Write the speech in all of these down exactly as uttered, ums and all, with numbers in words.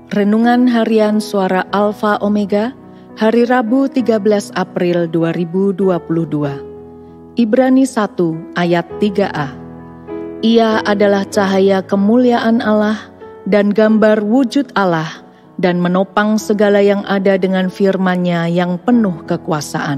Renungan Harian Suara Alfa Omega, hari Rabu tiga belas April dua ribu dua puluh dua. Ibrani satu ayat tiga a. Ia adalah cahaya kemuliaan Allah dan gambar wujud Allah, dan menopang segala yang ada dengan firman-Nya yang penuh kekuasaan.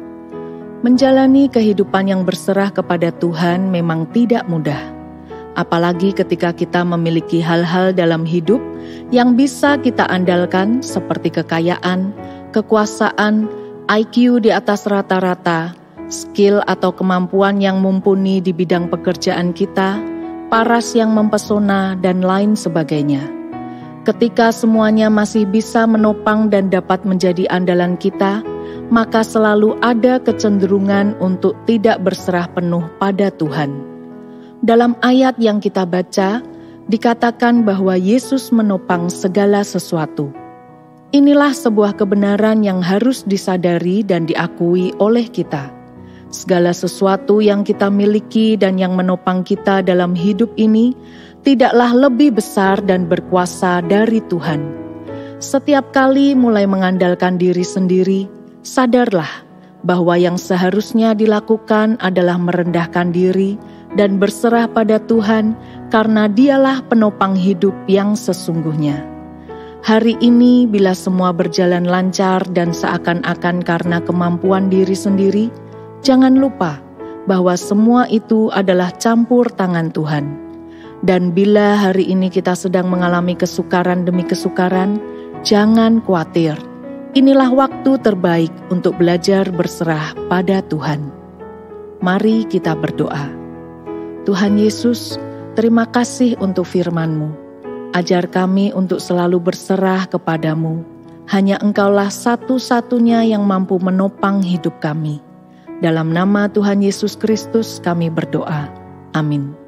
Menjalani kehidupan yang berserah kepada Tuhan memang tidak mudah. Apalagi ketika kita memiliki hal-hal dalam hidup yang bisa kita andalkan seperti kekayaan, kekuasaan, I Q di atas rata-rata, skill atau kemampuan yang mumpuni di bidang pekerjaan kita, paras yang mempesona, dan lain sebagainya. Ketika semuanya masih bisa menopang dan dapat menjadi andalan kita, maka selalu ada kecenderungan untuk tidak berserah penuh pada Tuhan. Dalam ayat yang kita baca, dikatakan bahwa Yesus menopang segala sesuatu. Inilah sebuah kebenaran yang harus disadari dan diakui oleh kita. Segala sesuatu yang kita miliki dan yang menopang kita dalam hidup ini tidaklah lebih besar dan berkuasa dari Tuhan. Setiap kali mulai mengandalkan diri sendiri, sadarlah bahwa yang seharusnya dilakukan adalah merendahkan diri dan berserah pada Tuhan, karena Dialah penopang hidup yang sesungguhnya. Hari ini bila semua berjalan lancar dan seakan-akan karena kemampuan diri sendiri, jangan lupa bahwa semua itu adalah campur tangan Tuhan. Dan bila hari ini kita sedang mengalami kesukaran demi kesukaran, jangan khawatir. Inilah waktu terbaik untuk belajar berserah pada Tuhan. Mari kita berdoa. Tuhan Yesus, terima kasih untuk firman-Mu. Ajar kami untuk selalu berserah kepadamu. Hanya Engkaulah satu-satunya yang mampu menopang hidup kami. Dalam nama Tuhan Yesus Kristus kami berdoa. Amin.